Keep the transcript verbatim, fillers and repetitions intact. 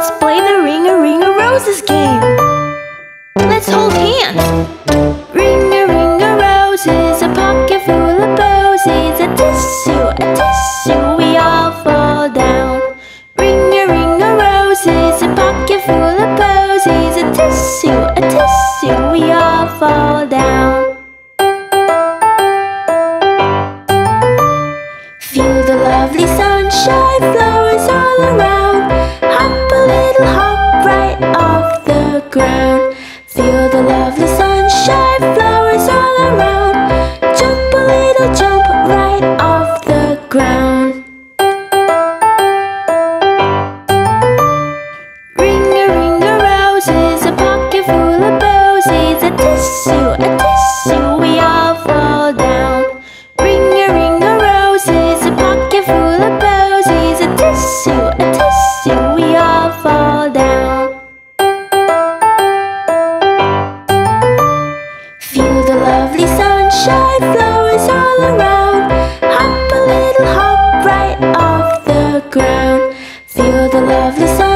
Let's play the Ring-a-Ring-a-Roses game. Let's hold hands. Ring-a-ring-a-roses, a pocket full of posies, a tissue, a tissue, we all fall down. Ring-a-ring-a-roses, a pocket full of posies, a tissue, a tissue, we all fall down. Feel the lovely sunshine, flowers all around. Hop a little hop right off the ground. Feel the lovely sunshine, flowers all around. Jump a little jump right off the ground. Ring-a-ring-a-roses, a pocket full of posies, a tissue, a tissue, we all fall down. Ring-a-ring-a-roses, a pocket full of posies, a tissue, a tissue, we all fall down. Feel the lovely sunshine, flowers all around. Hop a little hop right off the ground. Feel the lovely sunshine.